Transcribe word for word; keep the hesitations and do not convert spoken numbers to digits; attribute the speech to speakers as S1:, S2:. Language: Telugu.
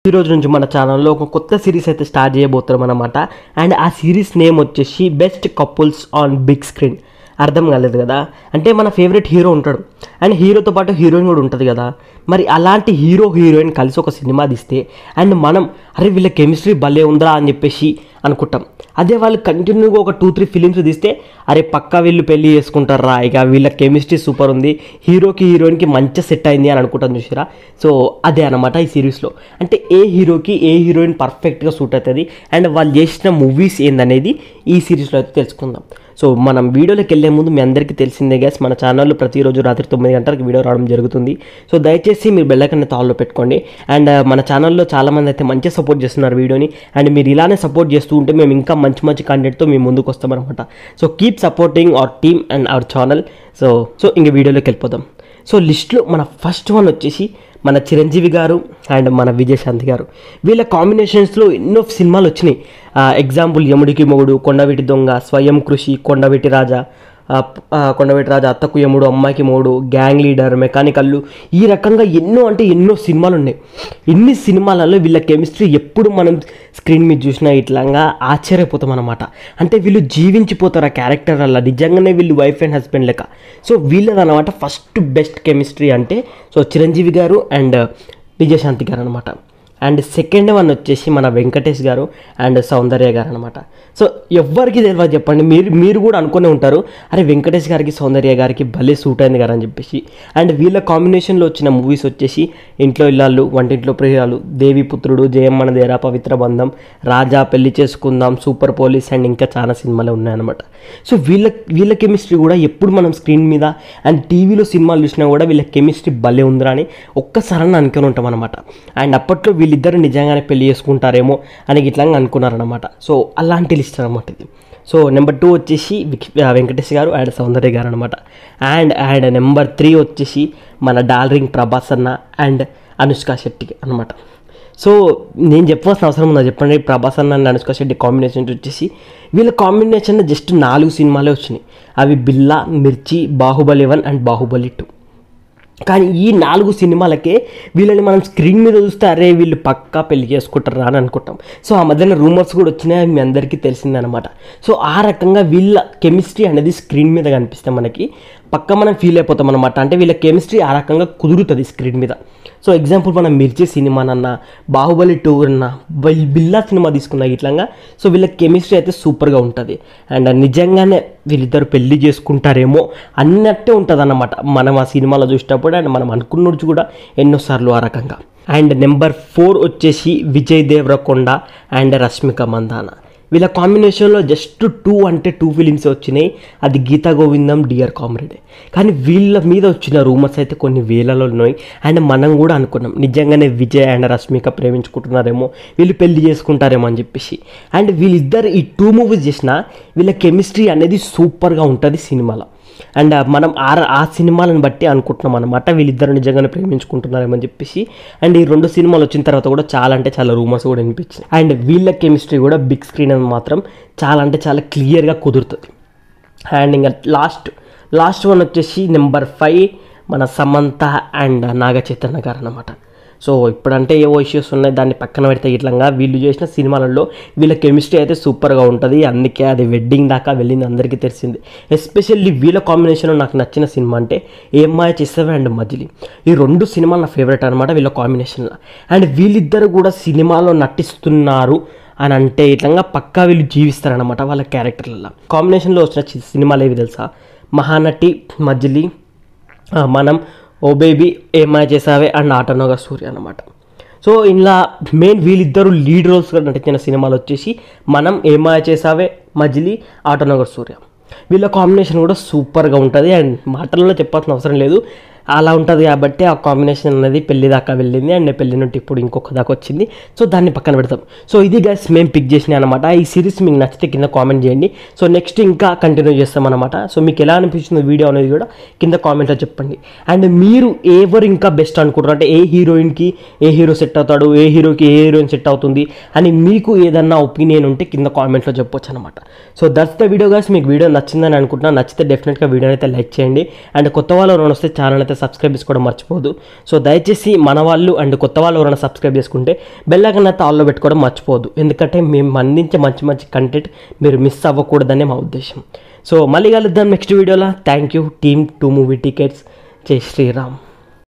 S1: ఈ రోజు నుంచి మన ఛానల్లో ఒక కొత్త సిరీస్ అయితే స్టార్ట్ చేయబోతున్నాం అన్నమాట. అండ్ ఆ సిరీస్ నేమ్ వచ్చేసి best couples on big screen. అర్థం కాలేదు కదా, అంటే మన ఫేవరెట్ హీరో ఉంటాడు అండ్ హీరోతో పాటు హీరోయిన్ కూడా ఉంటుంది కదా. మరి అలాంటి హీరో హీరోయిన్ కలిసి ఒక సినిమా తీస్తే అండ్ మనం అరే వీళ్ళ కెమిస్ట్రీ భలే ఉందా అని చెప్పేసి అనుకుంటాం. అదే వాళ్ళు కంటిన్యూగా ఒక టూ త్రీ ఫిలిమ్స్ తీస్తే అరే పక్కా వీళ్ళు పెళ్ళి చేసుకుంటారా, ఇక వీళ్ళ కెమిస్ట్రీ సూపర్ ఉంది, హీరోకి హీరోయిన్కి మంచి సెట్ అయింది అని అనుకుంటాం చూసిరా. సో అదే అనమాట ఈ సిరీస్లో, అంటే ఏ హీరోకి ఏ హీరోయిన్ పర్ఫెక్ట్గా సూట్ అవుతుంది అండ్ వాళ్ళు చేసిన మూవీస్ ఏందనేది ఈ సిరీస్లో అయితే తెలుసుకుందాం. సో మనం వీడియోలోకి వెళ్ళే ముందు మీ అందరికీ తెలిసిందే గ్యాస్, మన ఛానల్లో ప్రతిరోజు రాత్రి తొమ్మిది గంటలకు వీడియో రావడం జరుగుతుంది. సో దయచేసి మీరు బెల్ ఐకాన్ తాల్లో పెట్టుకోండి. అండ్ మన ఛానల్లో చాలామంది అయితే మంచిగా సపోర్ట్ చేస్తున్నారు వీడియోని, అండ్ మీరు ఇలానే సపోర్ట్ చేస్తూ ఉంటే మేము ఇంకా మంచి మంచి కంటెంట్తో మేము ముందుకు వస్తామన్నమాట. So keep supporting our team and our channel. So so ఇంక వీడియోలోకి వెళ్ళిపోదాం. సో లిస్ట్లో మన ఫస్ట్ వన్ వచ్చేసి మన చిరంజీవి గారు అండ్ మన విజయశాంతి గారు. వీళ్ళ కాంబినేషన్స్లో ఎన్నో సినిమాలు వచ్చినాయి. ఎగ్జాంపుల్ యముడికి మొగుడు, కొండవీటి దొంగ, స్వయం కృషి, కొండవీటి రాజా, కొండవీటి రాజా, అత్తకు యముడు, అమ్మాయికి మొగుడు, గ్యాంగ్ లీడర్, మెకానికల్లు, ఈ రకంగా ఎన్నో అంటే ఎన్నో సినిమాలు ఉన్నాయి. ఇన్ని సినిమాలలో వీళ్ళ కెమిస్ట్రీ ఎప్పుడు మనం స్క్రీన్ మీద చూసినా ఇట్లాగా ఆశ్చర్యపోతాం అనమాట. అంటే వీళ్ళు జీవించిపోతారు ఆ క్యారెక్టర్ వల్ల, నిజంగానే వీళ్ళు వైఫ్ అండ్ హస్బెండ్ లెక్క. సో వీళ్ళదనమాట ఫస్ట్ బెస్ట్ కెమిస్ట్రీ అంటే సో చిరంజీవి గారు అండ్ విజయశాంతి గారు అనమాట. అండ్ సెకండ్ వన్ వచ్చేసి మన వెంకటేష్ గారు అండ్ సౌందర్య గారు అనమాట. సో ఎవరికి తెలియదు చెప్పండి, మీరు మీరు కూడా అనుకునే ఉంటారు అరే వెంకటేష్ గారికి సౌందర్య గారికి భలే సూట్ అయింది కదా అని చెప్పేసి. అండ్ వీళ్ళ కాంబినేషన్లో వచ్చిన మూవీస్ వచ్చేసి ఇంట్లో ఇల్లాలు, వంటింట్లో ప్రియురాలు, దేవిపుత్రుడు, జయమ్మన దేరా, పవిత్ర బంధం, రాజా, పెళ్లి చేసుకుందాం, సూపర్ పోలీస్ అండ్ ఇంకా చాలా సినిమాలు ఉన్నాయన్నమాట. సో వీళ్ళ వీళ్ళ కెమిస్ట్రీ కూడా ఎప్పుడు మనం స్క్రీన్ మీద అండ్ టీవీలో సినిమాలు చూసినా కూడా వీళ్ళ కెమిస్ట్రీ భలే ఉందిరా అని ఒక్కసారి అనుకుని ఉంటాం అనమాట. అండ్ అప్పట్లో వీళ్ళిద్దరు నిజంగానే పెళ్లి చేసుకుంటారేమో అని ఇట్లా అనుకున్నారనమాట. సో అలాంటి లిస్ట్ అనమాట ఇది. సో నెంబర్ టూ వచ్చేసి వెంకటేష్ గారు అండ్ సౌందర్య గారు అనమాట. అండ్ అండ్ నెంబర్ త్రీ వచ్చేసి మన డార్లింగ్ ప్రభాస్ అన్న అండ్ అనుష్క శెట్టి అనమాట. సో నేను చెప్పవలసిన అవసరం ఉందా చెప్పండి, ప్రభాస్ అన్న అండ్ అనుష్క శెట్టి కాంబినేషన్ వచ్చేసి వీళ్ళ కాంబినేషన్ జస్ట్ నాలుగు సినిమాలే వచ్చినాయి. అవి Billa, Mirchi, Baahubali one and Baahubali two. కానీ ఈ నాలుగు సినిమాలకే వీళ్ళని మనం స్క్రీన్ మీద చూస్తే అరే వీళ్ళు పక్కా పెళ్లి చేసుకుంటారా అని అనుకుంటాం. సో ఆ మధ్యన రూమర్స్ కూడా వచ్చినాయి, మీ అందరికీ తెలిసిందనమాట. సో ఆ రకంగా వీళ్ళ కెమిస్ట్రీ అనేది స్క్రీన్ మీద కనిపిస్తే మనకి పక్క మనం ఫీల్ అయిపోతాం అనమాట. అంటే వీళ్ళ కెమిస్ట్రీ ఆ రకంగా కుదురుతుంది స్క్రీన్ మీద. సో ఎగ్జాంపుల్ మనం మిర్చి సినిమానన్నా, బాహుబలి టూ అన్నా, బిల్లా సినిమా తీసుకున్నా ఇట్లంగా. సో వీళ్ళ కెమిస్ట్రీ అయితే సూపర్గా ఉంటుంది. అండ్ నిజంగానే వీళ్ళిద్దరు పెళ్లి చేసుకుంటారేమో అన్నట్టే ఉంటుంది అన్నమాట మనం ఆ సినిమాలో చూసేటప్పుడు. అండ్ మనం అనుకున్నట్టు కూడా ఎన్నోసార్లు ఆ రకంగా. అండ్ నెంబర్ ఫోర్ వచ్చేసి విజయ్ దేవరకొండ అండ్ రష్మిక మందాన. వీళ్ళ కాంబినేషన్లో జస్ట్ టూ అంటే టూ ఫిలిమ్స్ వచ్చినాయి, అది గీతా గోవిందం, డియర్ కామ్రేడే. కానీ వీళ్ళ మీద వచ్చిన రూమర్స్ అయితే కొన్ని వేలలో ఉన్నాయి. అండ్ మనం కూడా అనుకున్నాం నిజంగానే విజయ్ అండ్ రష్మిక ప్రేమించుకుంటున్నారేమో, వీళ్ళు పెళ్లి చేసుకుంటారేమో అని చెప్పేసి. అండ్ వీళ్ళిద్దరు ఈ టూ మూవీస్ చేసినా వీళ్ళ కెమిస్ట్రీ అనేది సూపర్గా ఉంటుంది సినిమాలో. అండ్ మనం ఆ ఆ సినిమాలను బట్టి అనుకుంటున్నాం అనమాట వీళ్ళిద్దరు నిజంగానే ప్రేమించుకుంటున్నారేమని చెప్పేసి. అండ్ ఈ రెండు సినిమాలు వచ్చిన తర్వాత కూడా చాలా అంటే చాలా రూమర్స్ కూడా వినిపించింది. అండ్ వీళ్ళ కెమిస్ట్రీ కూడా బిగ్ స్క్రీన్ అని మాత్రం చాలా అంటే చాలా క్లియర్గా కుదురుతుంది. అండ్ ఇంకా లాస్ట్ లాస్ట్ వన్ వచ్చేసి నెంబర్ ఫైవ్ మన సమంత అండ్ నాగ చైతన్య గారు అనమాట. సో ఇప్పుడంటే ఏవో ఇష్యూస్ ఉన్నాయి, దాన్ని పక్కన పెడితే ఇట్లంగా వీళ్ళు చేసిన సినిమాలలో వీళ్ళ కెమిస్ట్రీ అయితే సూపర్గా ఉంటుంది. అందుకే అది వెడ్డింగ్ దాకా వెళ్ళింది అందరికీ తెలిసింది. ఎస్పెషల్లీ వీళ్ళ కాంబినేషన్లో నాకు నచ్చిన సినిమా అంటే ఏం మాయ చేసేవే అండ్ మజిలీ. ఈ రెండు సినిమాలు నా ఫేవరెట్ అనమాట వీళ్ళ కాంబినేషన్లో. అండ్ వీళ్ళిద్దరు కూడా సినిమాలో నటిస్తున్నారు అని అంటే ఇట్లంగా పక్కా వీళ్ళు జీవిస్తారనమాట వాళ్ళ క్యారెక్టర్లలో. కాంబినేషన్లో వచ్చిన సినిమాలు ఏవి తెలుసా, Mahanati, Majili, Manam, oh baby, Ye Maaya Chesave and Autonagar Surya అనమాట. సో ఇలా మెయిన్ వీళ్ళిద్దరూ లీడ్ రోల్స్గా నటించిన సినిమాలు వచ్చేసి మనం, ఏమాయ చేసావే, మజిలీ, ఆటోనగర్ సూర్య. వీళ్ళ కాంబినేషన్ కూడా సూపర్గా ఉంటుంది. అండ్ మాటల్లో చెప్పాల్సిన అవసరం లేదు, అలా ఉంటుంది కాబట్టి ఆ కాంబినేషన్ అనేది పెళ్లి దాకా వెళ్ళింది. అండ్ పెళ్లి నుండి ఇప్పుడు ఇంకొక దాకా వచ్చింది. సో దాన్ని పక్కన పెడతాం. సో ఇది గైస్ మేము పిక్ చేసినాయి అనమాట. ఈ సిరీస్ మీకు నచ్చితే కింద కామెంట్ చేయండి. సో నెక్స్ట్ ఇంకా కంటిన్యూ చేస్తామన్నమాట. సో మీకు ఎలా అనిపించింది వీడియో అనేది కూడా కింద కామెంట్లో చెప్పండి. అండ్ మీరు ఎవరు ఇంకా బెస్ట్ అనుకుంటారు, అంటే ఏ హీరోయిన్కి ఏ హీరో సెట్ అవుతాడు, ఏ హీరోకి ఏ హీరోయిన్ సెట్ అవుతుంది అని మీకు ఏదన్నా ఒపీనియన్ ఉంటే కింద కామెంట్లో చెప్పొచ్చు అనమాట. So that's the video guys. మీకు వీడియో నచ్చిందని అనుకుంటున్నా. నచ్చితే డెఫినెట్గా వీడియోని అయితే లైక్ చేయండి. అండ్ కొత్త వాళ్ళు వస్తే ఛానల్ అయితే సబ్స్క్రైబ్ చేసుకోవడం మర్చిపోదు. సో దయచేసి మన వాళ్ళు అండ్ కొత్త వాళ్ళు ఎవరైనా సబ్స్క్రైబ్ చేసుకుంటే బెల్ ఐకాన్ అయితే ఆల్లో పెట్టుకోవడం మర్చిపోదు. ఎందుకంటే మేము అందించే మంచి మంచి కంటెంట్ మీరు మిస్ అవ్వకూడదనే మా ఉద్దేశం. సో మళ్ళీ కలుద్దాం నెక్స్ట్ వీడియోలో. Thank you team two movie tickets. జై శ్రీరామ్.